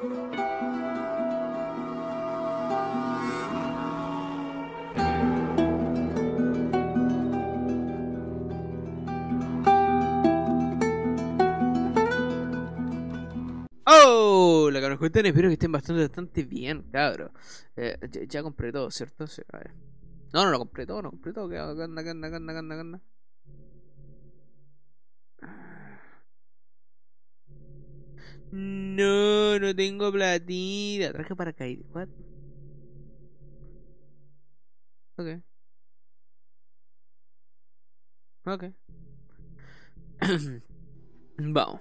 ¡Oh! La cabros, cuenten, espero que estén bastante bien, cabros. Ya compré todo, ¿cierto? Sí, a ver. No, no lo compré todo, no compré todo. ¿Qué anda, qué anda, qué anda, qué anda, qué anda? No, no tengo platita. Traje paracaídas. What? Ok, ok. Vamos.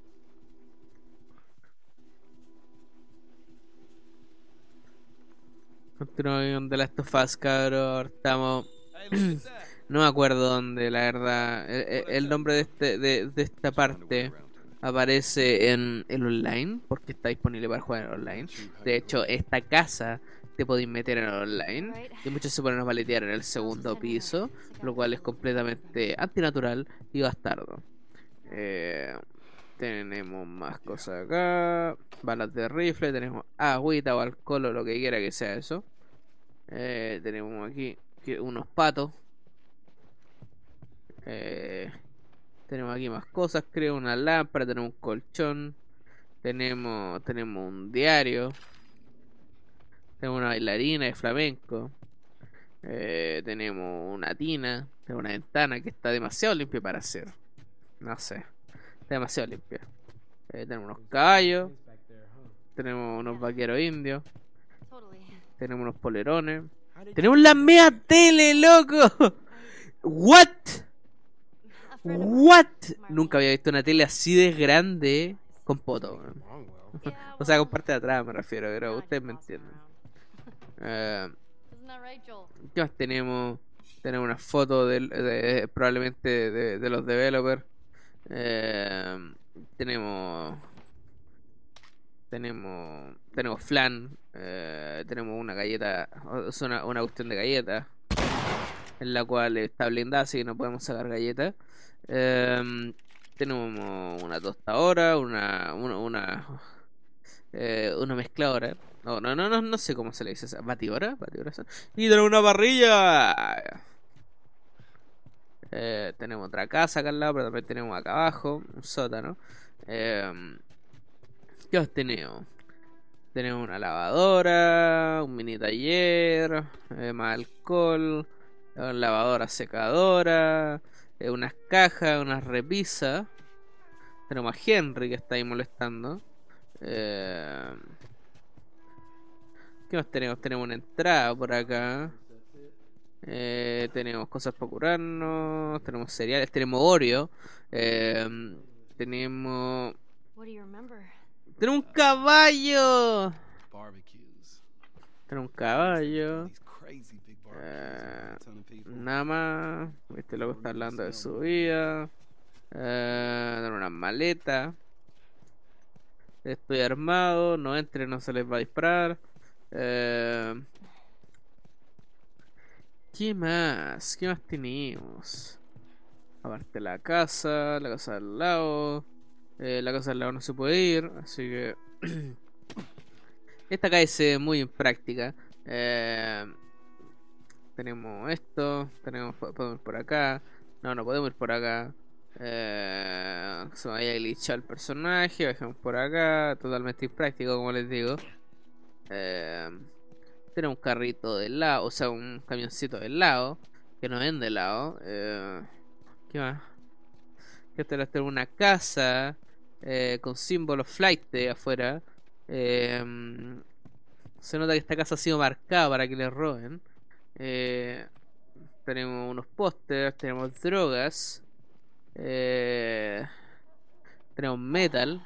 Continuamos de Last of Us, cabros. Estamos. No me acuerdo dónde, la verdad. El nombre de, de esta parte aparece en el online, porque está disponible para jugar en online. De hecho, esta casa te podéis meter en el online. Y muchos se ponen a paletear en el segundo piso, lo cual es completamente antinatural y bastardo. Eh, tenemos más cosas acá. Balas de rifle, tenemos agüita o alcohol o lo que quiera que sea eso. Tenemos aquí unos patos. Eh, tenemos aquí más cosas, creo, una lámpara, tenemos un colchón, tenemos un diario, tenemos una bailarina de flamenco, tenemos una tina, tenemos una ventana que está demasiado limpia para hacer, no sé, está demasiado limpia. Tenemos unos caballos, tenemos unos vaqueros indios, tenemos unos polerones, tenemos la mea tele, loco. What? What? Nunca había visto una tele así de grande con poto, weón. O sea, con parte de atrás me refiero, pero ustedes me entienden. Eh, ¿Qué más tenemos? Tenemos una foto probablemente de los developers. Eh, tenemos tenemos flan. Tenemos una galleta, es una cuestión de galleta en la cual está blindada, así que no podemos sacar galletas. Eh, tenemos una tostadora, una mezcladora. No sé cómo se le dice esa. ¿Batidora? ¿Batidora esa? Y tenemos una parrilla. Tenemos otra casa acá al lado, pero también tenemos acá abajo un sótano. Eh, ¿Qué más tenemos? Tenemos una lavadora, un mini taller, más alcohol, una lavadora secadora, unas cajas, unas repisas. Tenemos a Henry que está ahí molestando. Eh, ¿Qué más tenemos? Tenemos una entrada por acá. Tenemos cosas para curarnos. Tenemos cereales. Tenemos Oreo. Eh, tenemos. ¡Tenemos un caballo! Tenemos un caballo. Nada más. Este loco está hablando de su vida. Tenemos una maleta. Estoy armado. No entre, no se les va a disparar. Eh, ¿Qué más? ¿Qué más tenemos? Aparte la casa del lado. La casa del lado no se puede ir, así que esta calle se ve muy impráctica. Eh, Tenemos esto, podemos ir por acá. No, no podemos ir por acá. Se me vaya glitchado el personaje, bajamos por acá. Totalmente impráctico, como les digo. Eh, Tenemos un carrito de lado, o sea, un camioncito de lado que no vende helado. ¿Qué más? Que esta es una casa con símbolos flight de afuera. Eh, Se nota que esta casa ha sido marcada para que le roben. Eh, Tenemos unos pósters, tenemos drogas, eh, tenemos metal,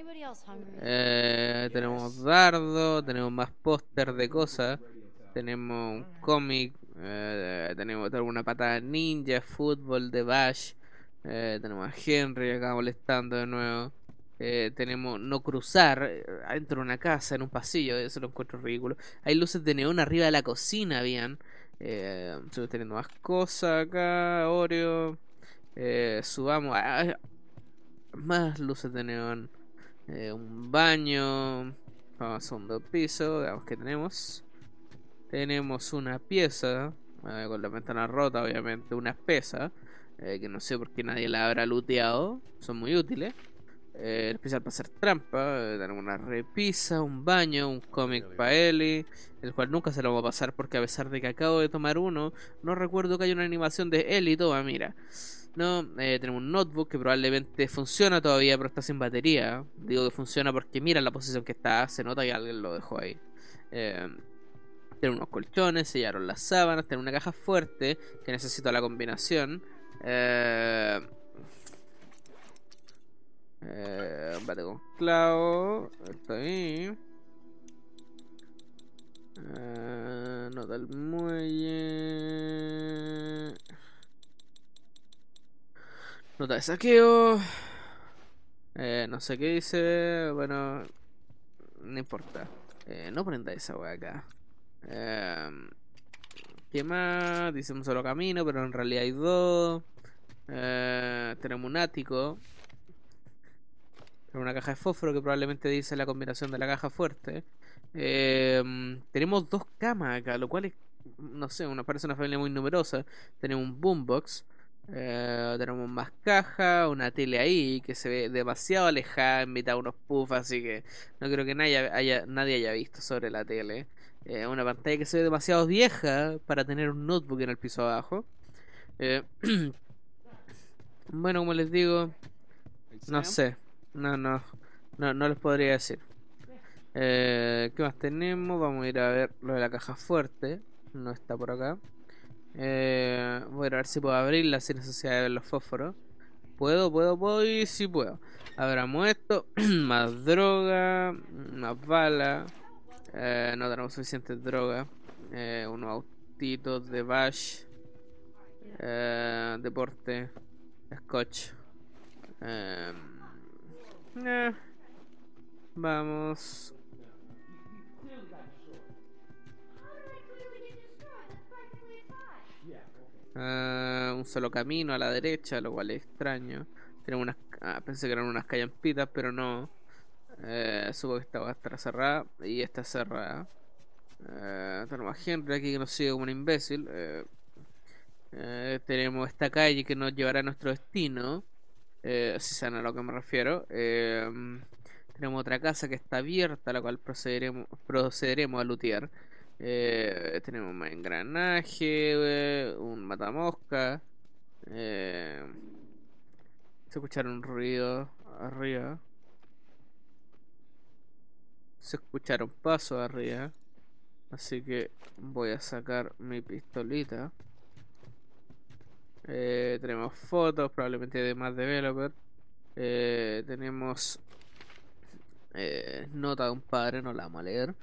tenemos dardo, tenemos más pósters de cosas, tenemos un cómic, tenemos una patada ninja, fútbol de Bash, tenemos a Henry acá molestando de nuevo. Tenemos no cruzar adentro de una casa, en un pasillo, eso lo encuentro ridículo. Hay luces de neón arriba de la cocina, habían. Estoy teniendo más cosas acá, Oreo. Subamos. Más luces de neón. Un baño. Vamos al segundo piso, veamos qué tenemos. Tenemos una pieza, con la ventana rota, obviamente, una espesa, que no sé por qué nadie la habrá looteado, son muy útiles. Especial para hacer trampa, tenemos una repisa, un baño, un cómic para Ellie, el cual nunca se lo voy a pasar porque a pesar de que acabo de tomar uno, no recuerdo que haya una animación de Ellie. Toma, mira. No, tenemos un notebook que probablemente funciona todavía, pero está sin batería. Digo que funciona porque mira la posición que está, se nota que alguien lo dejó ahí. Eh, Tenemos unos colchones, sellaron las sábanas, tenemos una caja fuerte que necesito la combinación. Un bate con clavo. Está ahí. Nota el muelle. Nota de saqueo. No sé qué dice. Bueno, no importa. No prenda esa wea acá. ¿Qué más? Dice un solo camino, pero en realidad hay dos. Tenemos un ático. Tenemos una caja de fósforo que probablemente dice la combinación de la caja fuerte. Tenemos dos camas acá, lo cual es, no sé, parece una familia muy numerosa. Tenemos un boombox. Tenemos más caja, una tele ahí que se ve demasiado alejada en mitad de unos puffs, así que no creo que nadie haya visto sobre la tele. Una pantalla que se ve demasiado vieja para tener un notebook en el piso abajo. Eh, bueno, como les digo, no sé, no les podría decir. ¿Qué más tenemos? Vamos a ir a ver lo de la caja fuerte. No está por acá. Voy a ver si puedo abrirla sin necesidad de ver los fósforos. Puedo y sí puedo. Abramos esto. Más droga. Más bala. No tenemos suficiente droga. Unos autitos de bash. Deporte. Scotch. Eh, eh, Vamos. Un solo camino a la derecha, lo cual es extraño. Tenemos unas, pensé que eran unas callampitas, pero no. Supongo que esta va a estar cerrada. Y está cerrada. Tenemos a Henry aquí que nos sigue como un imbécil. Tenemos esta calle que nos llevará a nuestro destino. Si saben a lo que me refiero. Tenemos otra casa que está abierta, la cual procederemos a lootear. Tenemos más engranaje, un matamosca. Eh, Se escucharon ruidos arriba. Se escucharon pasos arriba. Así que voy a sacar mi pistolita. Tenemos fotos, probablemente de más developer. Tenemos nota de un padre, no la vamos a leer.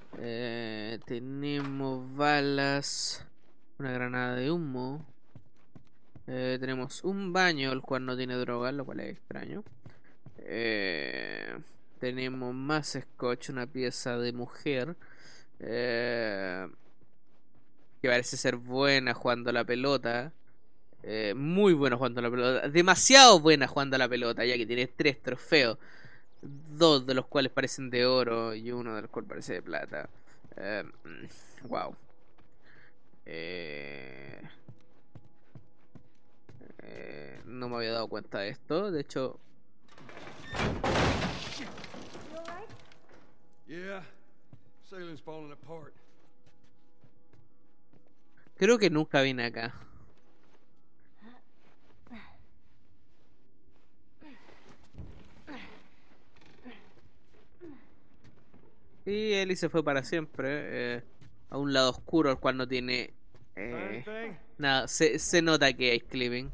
Tenemos balas, una granada de humo. Tenemos un baño, el cual no tiene droga, lo cual es extraño. Tenemos más scotch, una pieza de mujer. Que parece ser buena jugando a la pelota. Muy buena jugando a la pelota. Demasiado buena jugando a la pelota, ya que tiene 3 trofeos. 2 de los cuales parecen de oro y uno de los cuales parece de plata. Wow. No me había dado cuenta de esto. De hecho, creo que nunca vine acá. Y Ellie se fue para siempre. A un lado oscuro, al cual no tiene nada. Se nota que hay clipping.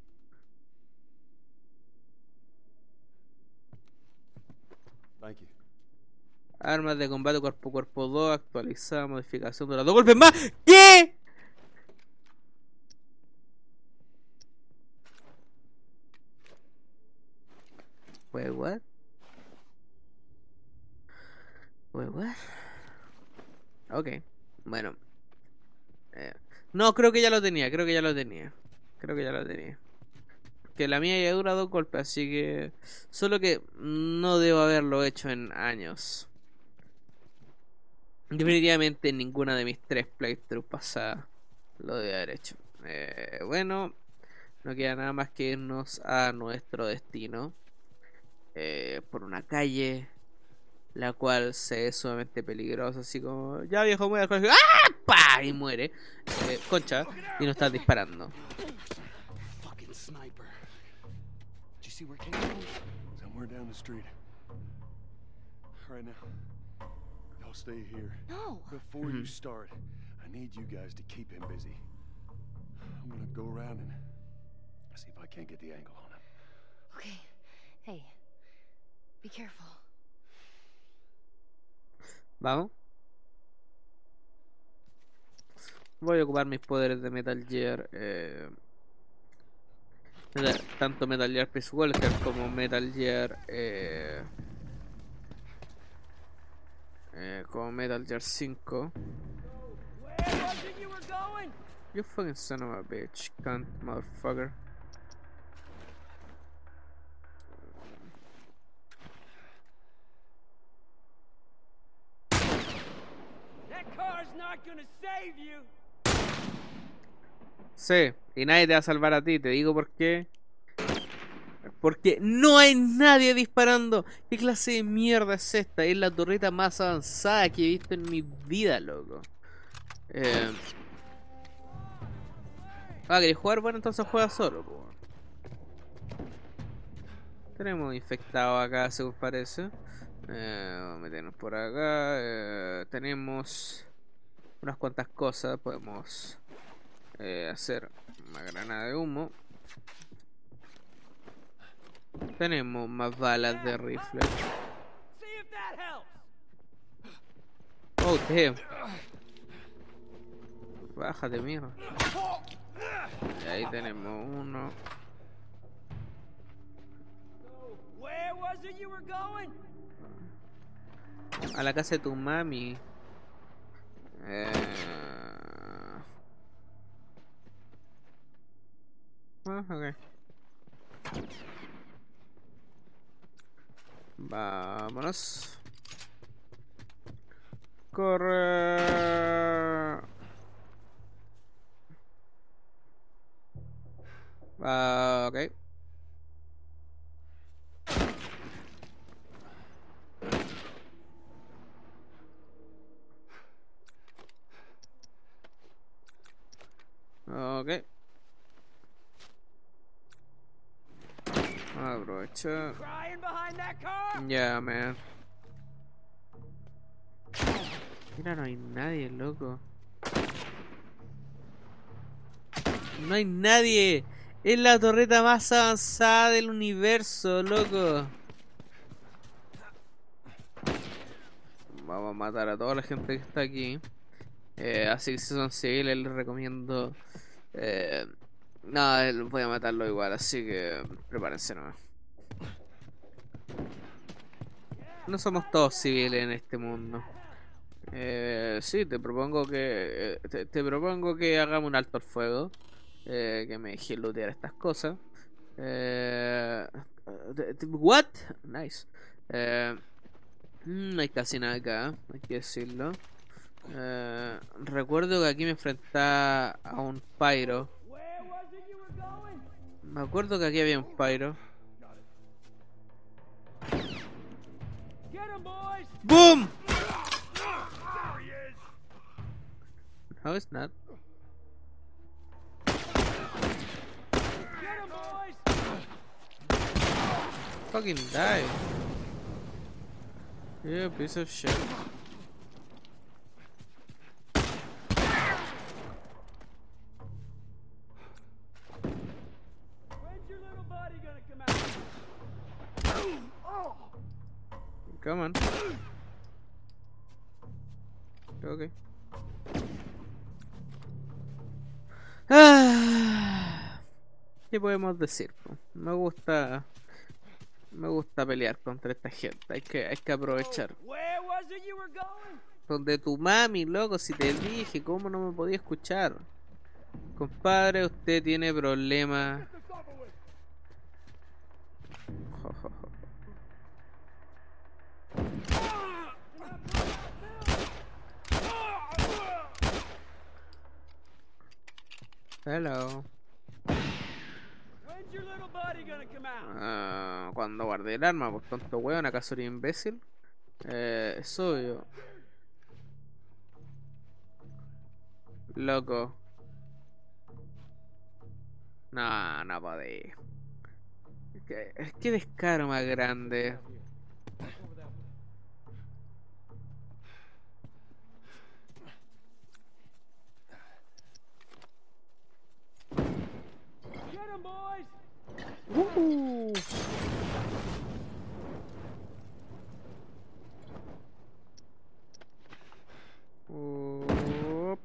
Armas de combate cuerpo a cuerpo 2, actualizada, modificación de los 2 golpes más. ¿Qué? Wait, what? Wait, what? Ok, bueno. No, creo que ya lo tenía, creo que ya lo tenía. Creo que ya lo tenía. Que la mía ya dura 2 golpes, así que... Solo que no debo haberlo hecho en años. Definitivamente ninguna de mis 3 playthroughs pasadas lo debe haber hecho. Bueno, no queda nada más que irnos a nuestro destino. Por una calle la cual se es sumamente peligrosa, así como, ya viejo, muere al colegio, ¡ah! ¡Pah! Y muere, concha, y nos están disparando. Fucking sniper. Did you see where it came from? Somewhere down the street. Right now. Y'all stay here. No. Before you start, I need you guys to keep him busy. I'm gonna go around and see if I can't get the angle on him. Okay. Hey. Be careful. Vamos. Voy a ocupar mis poderes de Metal Gear. Tanto Metal Gear Peace Walker como Metal Gear. Como Metal Gear 5. You fucking son of a bitch, cunt, motherfucker. Sí, y nadie te va a salvar a ti, te digo por qué. Porque no hay nadie disparando. ¿Qué clase de mierda es esta? Es la torreta más avanzada que he visto en mi vida, loco. ¿querés jugar? Bueno, entonces juega solo, po. Tenemos infectado acá, según parece. Vamos a meternos por acá. Tenemos unas cuantas cosas. Podemos hacer una granada de humo. Tenemos más balas de rifle. Oh, damn. Bájate, mierda. Y ahí tenemos uno. A la casa de tu mami. Ok. Vámonos. Corre. Ok. Ok. Aprovecha. Yeah, man. Mira, no hay nadie, loco. No hay nadie. Es la torreta más avanzada del universo, loco. Vamos a matar a toda la gente que está aquí. Así que si son civiles les recomiendo... no, voy a matarlo igual, así que prepárense nomás. No somos todos civiles en este mundo. Sí, te propongo que te propongo que hagamos un alto al fuego. Que me deje lootear estas cosas. What? Nice. No hay casi nada acá, hay que decirlo. Recuerdo que aquí me enfrentaba a un pyro. Me acuerdo que aquí había un pyro. ¡Boom! No, it's not. Fucking die. Yeah, piece of shit. Come on. Okay. ¿Qué podemos decir? Me gusta pelear contra esta gente. Hay que aprovechar. Donde tu mami, loco, si te dije, ¿cómo no me podía escuchar? Compadre, usted tiene problemas. Hello. When's your little buddy gonna come out? Cuando guardé el arma, por tonto weón, ¿acaso eres imbécil? Es obvio. Loco. No, no podí. Es que descaro más grande. Get him, boys! Up.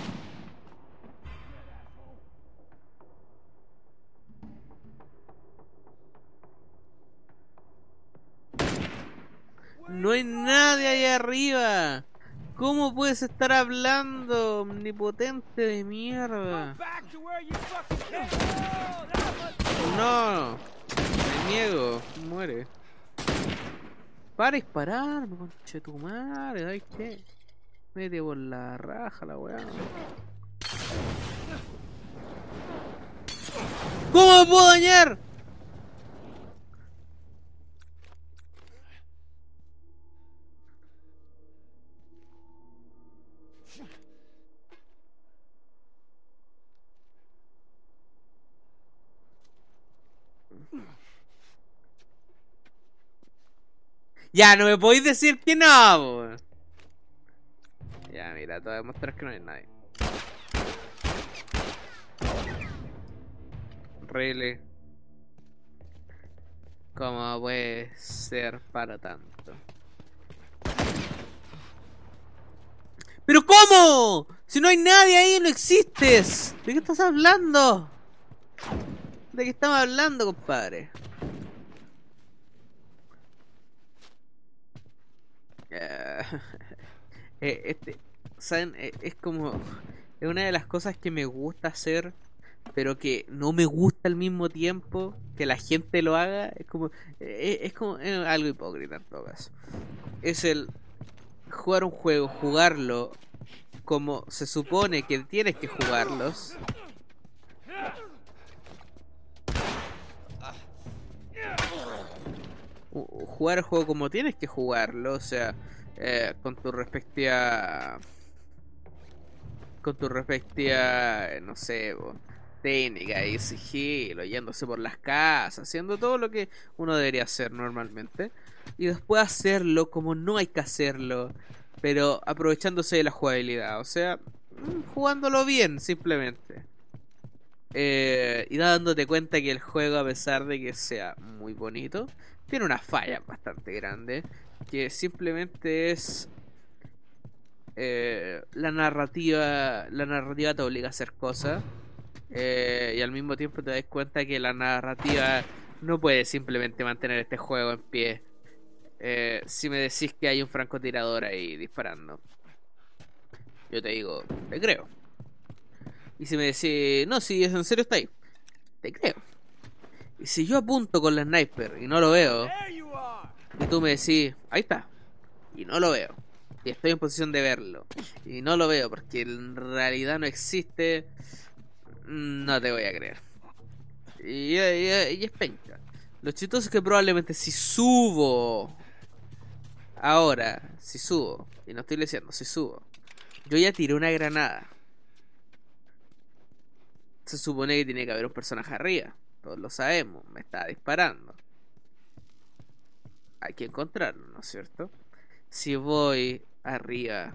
No hay nadie ahí arriba. ¿Cómo puedes estar hablando, omnipotente de mierda? Back to where you fucking came! Oh, that was... No, me niego, muere. Para dispararme, conche tu madre, ¿sabes qué? Mete por la raja la weá. ¿Cómo me puedo dañar? Ya, no me podéis decir que no, po. Ya, mira, te voy a demostrar que no hay nadie. Really. ¿Cómo puede ser para tanto? ¿Pero cómo? Si no hay nadie ahí, no existes. ¿De qué estás hablando? ¿De qué estamos hablando, compadre? ¿Saben? Es como... Es una de las cosas que me gusta hacer, pero que no me gusta al mismo tiempo que la gente lo haga. Es como... es algo hipócrita en todo caso. Es el jugar un juego, jugarlo como se supone que tienes que jugarlos. Jugar el juego como tienes que jugarlo, o sea, con tu respectiva, no sé, técnica y sigilo, yéndose por las casas, haciendo todo lo que uno debería hacer normalmente, y después hacerlo como no hay que hacerlo, pero aprovechándose de la jugabilidad, o sea, jugándolo bien, simplemente. Y dándote cuenta que el juego, a pesar de que sea muy bonito, tiene una falla bastante grande, que simplemente es la narrativa. La narrativa te obliga a hacer cosas, y al mismo tiempo te das cuenta que la narrativa no puede simplemente mantener este juego en pie. Si me decís que hay un francotirador ahí disparando, yo te digo, te creo. Y si me decís, no, si es en serio está ahí, te creo. Y si yo apunto con la sniper y no lo veo, There you are! y tú me decís, ahí está, y no lo veo, y estoy en posición de verlo, y no lo veo porque en realidad no existe, no te voy a creer. Y es penca. Lo chistoso es que probablemente si subo ahora, si subo, y no estoy diciendo, si subo, yo ya tiré una granada. Se supone que tiene que haber un personaje arriba. Todos lo sabemos. Me está disparando. Hay que encontrarlo, ¿no es cierto? Si voy arriba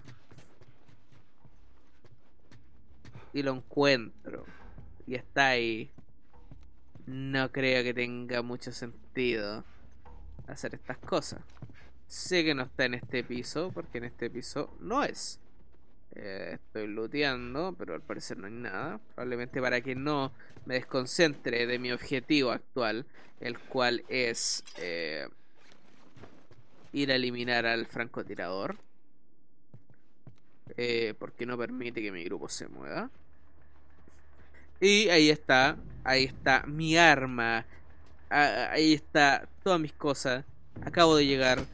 y lo encuentro y está ahí, no creo que tenga mucho sentido hacer estas cosas. Sé que no está en este piso, porque en este piso no es. Estoy looteando, pero al parecer no hay nada. Probablemente para que no me desconcentre de mi objetivo actual, el cual es ir a eliminar al francotirador, porque no permite que mi grupo se mueva. Y ahí está mi arma, ahí está todas mis cosas. Acabo de llegar.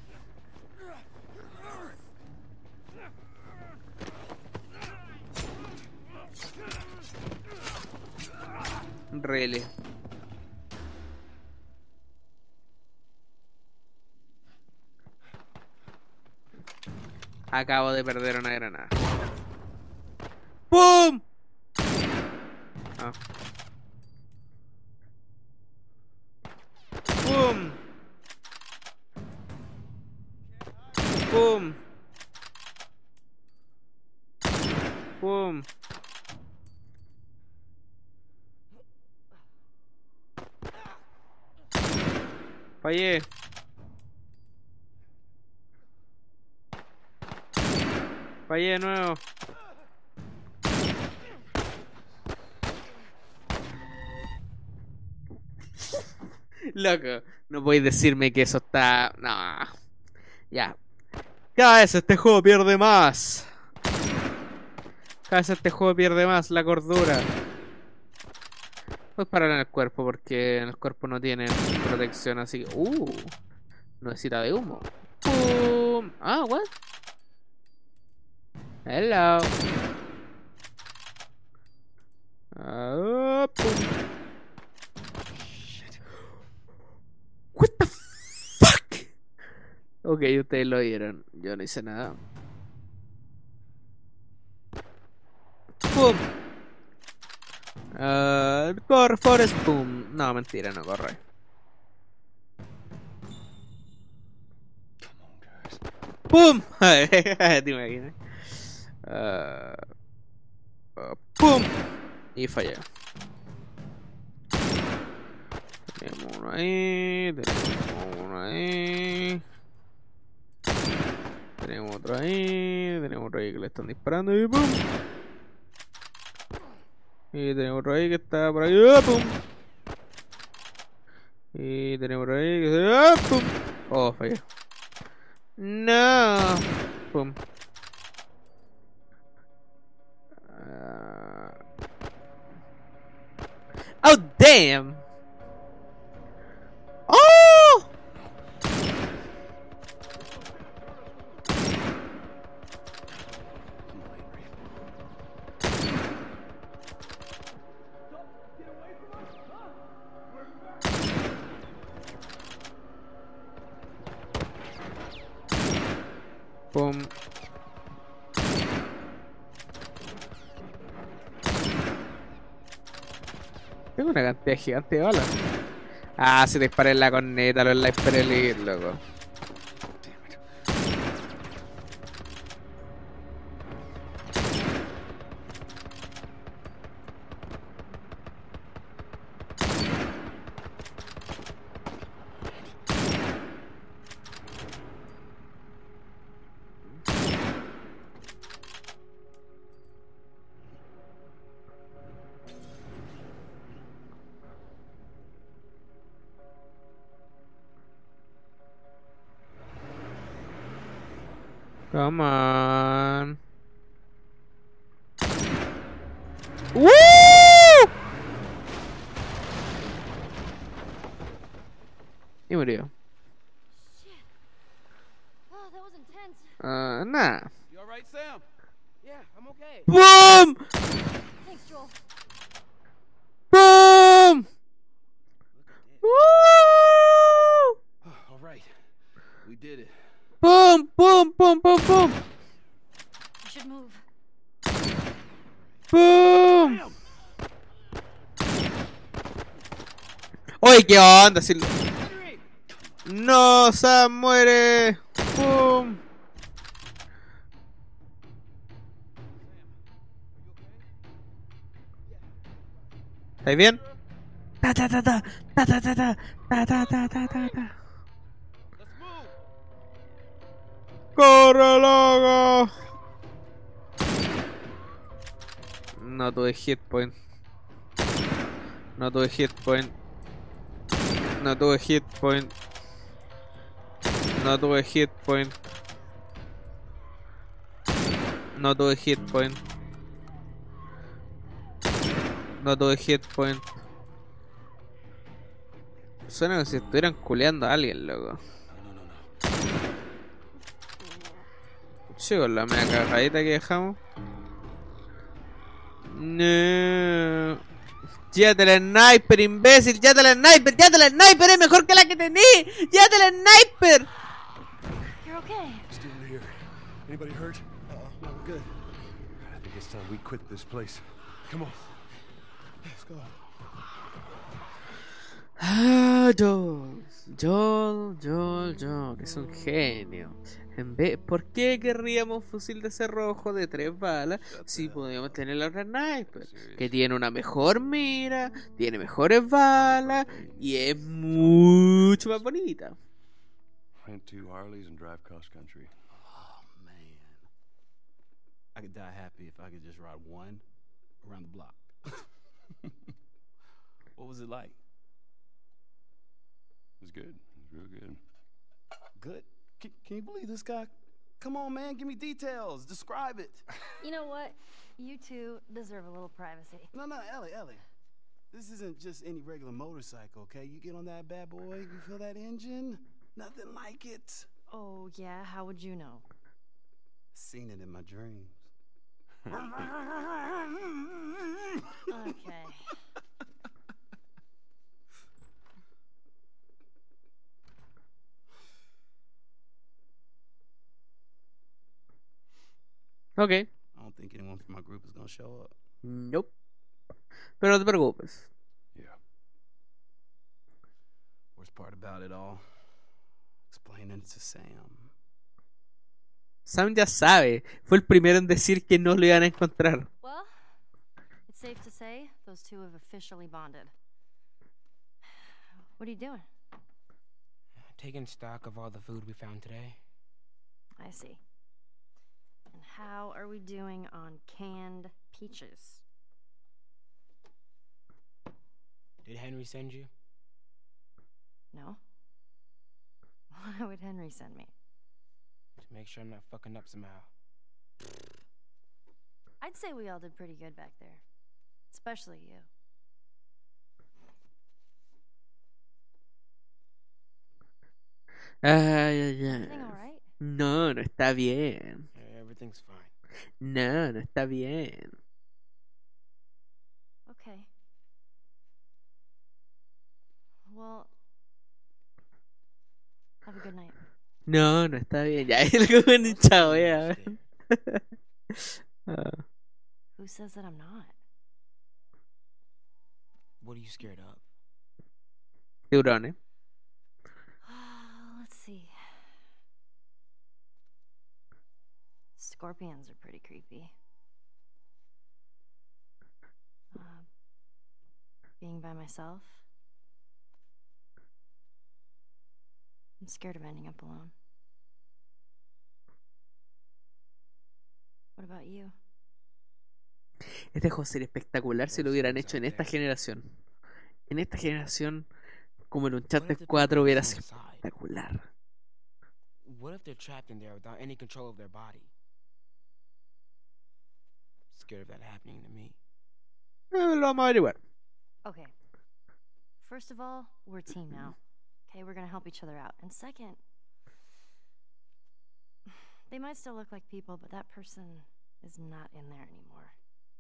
Really. Acabo de perder una granada. ¡Pum! Ah. ¡Pum! ¡Pum! ¡Pum! Fallé. Fallé de nuevo. Loco, no podéis decirme que eso está... No. Ya. Cada vez este juego pierde más. Cada vez este juego pierde más la cordura. Voy a parar en el cuerpo porque en el cuerpo no tienen protección, así que... Nuecita de humo. ¡Pum! Ah, what? Hello. Pum. What the fuck? Ok, ustedes lo vieron. Yo no hice nada. ¡Pum! Corre, Forest, pum. No, mentira, no corre. ¡Pum! ¿Te imaginas? ¡Pum! Y fallé. Tenemos uno ahí. Tenemos uno ahí. Tenemos otro ahí. Tenemos otro ahí que le están disparando. Y ¡pum! Y tenemos otro ahí que está por ahí. ¡Pum! Y tenemos otro ahí que se... ¡Pum! Oh, fallé. No. Pum. Oh, damn. Oh. Pum. Tengo una cantidad gigante de balas. Ah, si te disparé en la corneta, los Sniper Elite, loco. Come on. ¡Woo! Y murió. Shit. Oh, that was intense. Nada. You all right, Sam? Yeah, I'm okay. ¡Boom! Thanks, Joel. ¡Boom! ¡Woo! All right. We did it. ¡Boom! ¡Boom! ¡Boom! ¡Boom! ¡Boom! We should move. ¡Boom! ¡Oye, qué onda! Si... Henry! ¡No! ¡Sam muere! ¡Boom! ¿Estáis bien? Ta ta ta ta ta ta ta ta ta ta ta ta ta ta. Let's move! ¡Corre, loco! No tuve hit point. No tuve hit point. No tuve hit point. No tuve hit point. No tuve hit point. No tuve hit point. Suena como si estuvieran culeando a alguien, loco. Chico, la media cagadita que dejamos. No. Llévate el sniper, imbécil. Llévate el sniper. Llévate el sniper. Es mejor que la que tení. Llévate el sniper. You're okay. Still here. Anybody hurt? No, we're good. I think it's time we quit this place. Come on. Let's go. Ah, Joel es un genio. ¿Por qué querríamos un fusil de cerrojo de 3 balas si podemos tener la otra sniper? Que tiene una mejor mira, tiene mejores balas y es mucho más bonita. Rent 2 Harleys and drive cross country. Oh, man. I could die happy if I could just ride one around the block. What was it like? It was good. It was real good. Good. Can you believe this guy? Come on, man. Give me details. Describe it. You know what? You two deserve a little privacy. No, Ellie. This isn't just any regular motorcycle, okay? You get on that bad boy, you feel that engine? Nothing like it. Oh, yeah? How would you know? Seen it in my dreams. Okay. Ok. I don't think anyone from my group is gonna show up. Nope. Pero no te preocupes. Yeah. Worst part about it all, explaining it to Sam. Sam ya sabe. Fue el primero en decir que no lo iban a encontrar. Well, it's safe to say those two have officially bonded. What are you doing? Taking stock of all the food we found today. I see. And how are we doing on canned peaches? Did Henry send you? No? Why would Henry send me? To make sure I'm not fucking up somehow. I'd say we all did pretty good back there. Especially you. Ay, Everything alright? No, no está bien. Everything's fine. No, no está bien. Okay. Well, have a good night. No, no está bien. Ya es como un chavo, ya. Ah. Who says that I'm not? What are you scared of? Tiburones. Let's see. Scorpions are pretty creepy. Being by myself. I'm scared of ending up alone. What about you? Este juego sería espectacular si lo hubieran hecho en esta generación. En esta generación, como en Uncharted 4, hubiera sido espectacular. What if they're trapped in there without any control of their body? Scared of that happening to me. Lo vamos a averiguar. Okay. First of all, we're a team now. Okay, we're gonna help each other out. And second, they might still look like people, but that person is not in there anymore.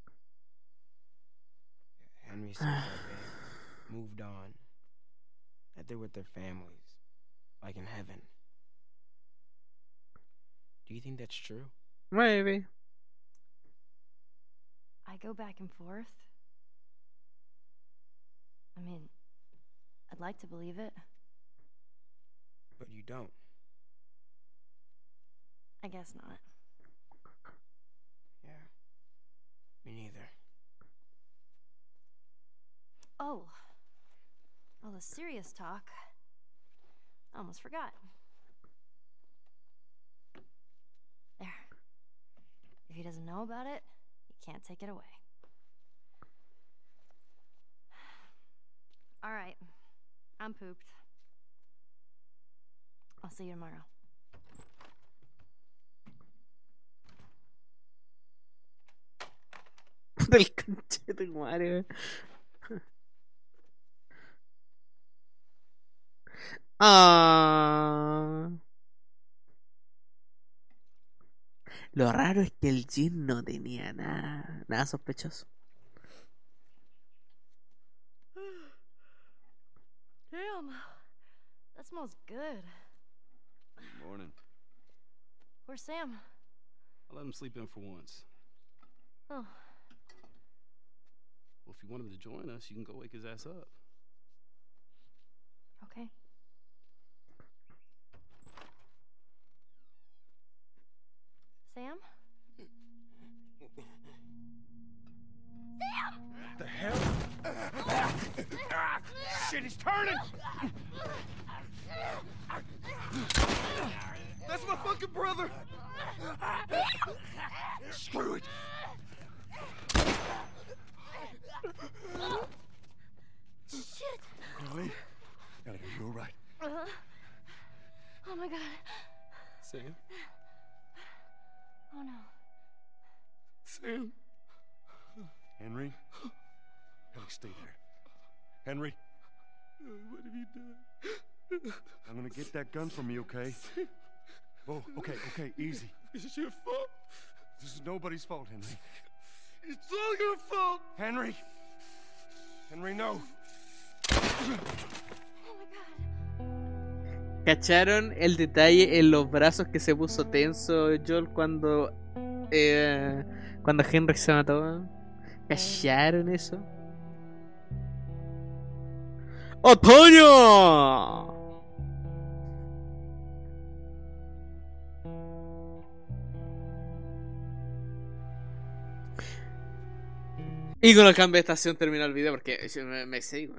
Henry says that they moved on. That they're with their families. Like in heaven. Do you think that's true? Maybe. I go back and forth. I mean, I'd like to believe it. But you don't. I guess not. Yeah. Me neither. Oh. All the serious talk. I almost forgot. There. If he doesn't know about it, he can't take it away. All right. I'm pooped. I'll see you tomorrow. Del conche de tu madre. Ah. Lo raro es que el Jin no tenía nada sospechoso. Damn. That smells good. Morning. Where's Sam? I let him sleep in for once. Oh, Well, if you want him to join us, you can go wake his ass up. okay. Sam? The hell? Shit, he's turning! That's my fucking brother! Screw it! Shit! Ellie? Ellie, are you alright? Oh my god. Sam? Oh no. Sam? Henry? Ellie, stay there. Henry? What have you done? I'm gonna get that gun from you, okay? Oh, okay, easy. It's your fault. This is nobody's fault, Henry. It's all your fault. Henry! Henry, no! Oh my god. ¿Cacharon el detalle en los brazos que se puso tenso Joel cuando Henry se mató? ¿Cacharon eso? ¡Otoño! Y con el cambio de estación termina el video porque me seguí.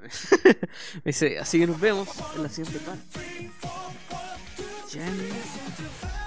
Me seguí. Así que nos vemos en la siguiente parte. Chao.